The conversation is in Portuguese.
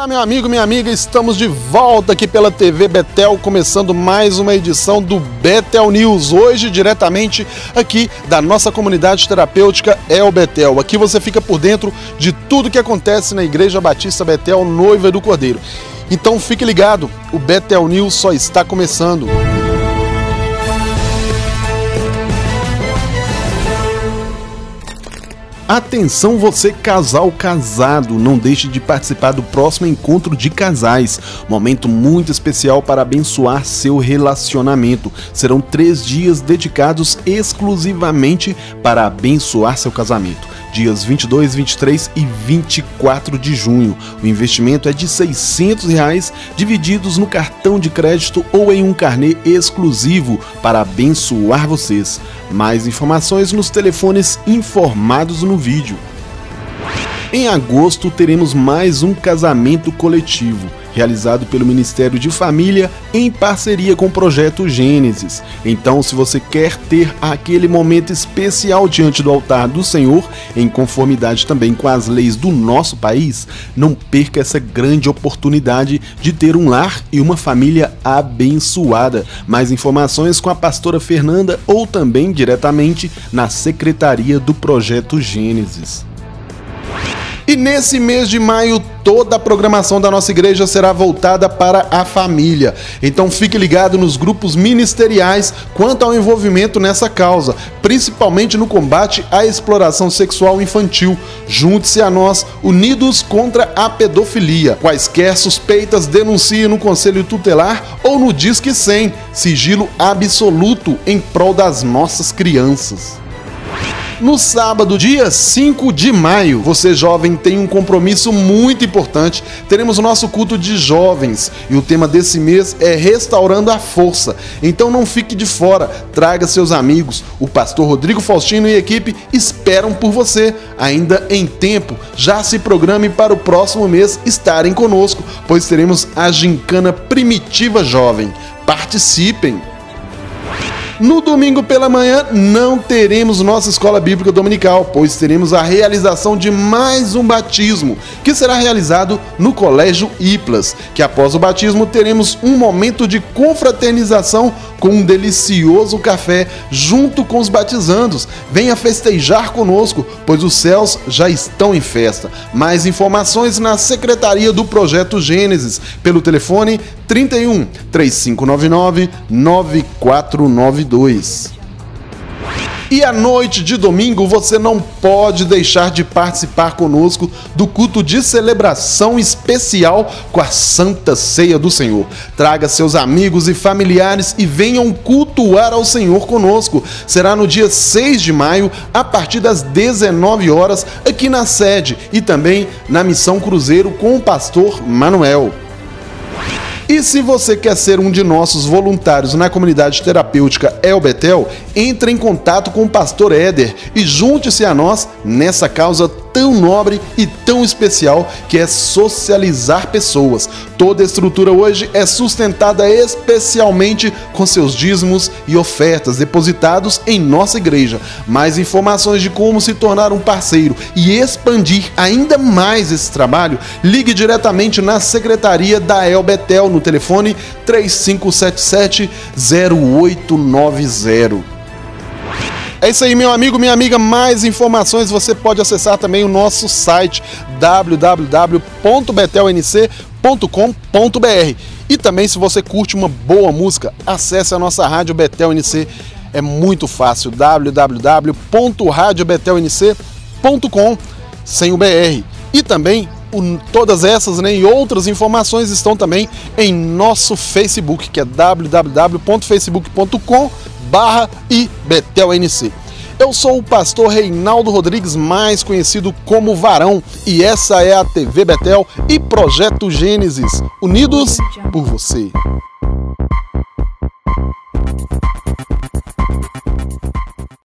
meu amigo, minha amiga, estamos de volta aqui pela TV Betel, começando mais uma edição do Betel News, hoje diretamente aqui da nossa comunidade terapêutica El Betel. Aqui você fica por dentro de tudo que acontece na Igreja Batista Betel, Noiva do Cordeiro. Então fique ligado, o Betel News só está começando. Atenção você casal casado, não deixe de participar do próximo encontro de casais, momento muito especial para abençoar seu relacionamento. Serão 3 dias dedicados exclusivamente para abençoar seu casamento. Dias 22, 23 e 24 de junho. O investimento é de R$ 600, divididos no cartão de crédito ou em um carnê exclusivo para abençoar vocês. Mais informações nos telefones informados no vídeo. Em agosto teremos mais um casamento coletivo, realizado pelo Ministério de Família em parceria com o Projeto Gênesis. Então, se você quer ter aquele momento especial diante do altar do Senhor, em conformidade também com as leis do nosso país, não perca essa grande oportunidade de ter um lar e uma família abençoada. Mais informações com a pastora Fernanda ou também diretamente na secretaria do Projeto Gênesis. E nesse mês de maio, toda a programação da nossa igreja será voltada para a família. Então fique ligado nos grupos ministeriais quanto ao envolvimento nessa causa, principalmente no combate à exploração sexual infantil. Junte-se a nós, unidos contra a pedofilia. Quaisquer suspeitas, denuncie no Conselho Tutelar ou no Disque 100, sigilo absoluto em prol das nossas crianças. No sábado, dia 5 de maio, você jovem tem um compromisso muito importante. Teremos o nosso culto de jovens e o tema desse mês é Restaurando a Força. Então não fique de fora, traga seus amigos. O pastor Rodrigo Faustino e equipe esperam por você. Ainda em tempo, já se programe para o próximo mês estarem conosco, pois teremos a Gincana Primitiva Jovem. Participem! No domingo pela manhã não teremos nossa escola bíblica dominical, pois teremos a realização de mais um batismo, que será realizado no Colégio Iplas, que após o batismo teremos um momento de confraternização com um delicioso café junto com os batizandos. Venha festejar conosco, pois os céus já estão em festa. Mais informações na secretaria do Projeto Gênesis, pelo telefone 31 3599 9492. E à noite de domingo você não pode deixar de participar conosco do culto de celebração especial com a Santa Ceia do Senhor. Traga seus amigos e familiares e venham cultuar ao Senhor conosco. Será no dia 6 de maio, a partir das 19 horas, aqui na sede e também na Missão Cruzeiro com o pastor Manuel. E se você quer ser um de nossos voluntários na comunidade terapêutica El Betel, entre em contato com o pastor Éder e junte-se a nós nessa causa tão nobre e tão especial que é socializar pessoas. Toda a estrutura hoje é sustentada especialmente com seus dízimos e ofertas depositados em nossa igreja. Mais informações de como se tornar um parceiro e expandir ainda mais esse trabalho, ligue diretamente na secretaria da El Betel no telefone 3577-0890. É isso aí, meu amigo, minha amiga. Mais informações você pode acessar também o nosso site www.betelnc.com.br. E também, se você curte uma boa música, acesse a nossa rádio Betel NC. É muito fácil, www.radiobetelnc.com sem o BR. E também todas essas, né, e outras informações estão também em nosso Facebook, que é www.facebook.com/ibetelnc. Eu sou o pastor Reinaldo Rodrigues, mais conhecido como Varão, e essa é a TV Betel e Projeto Gênesis, unidos por você.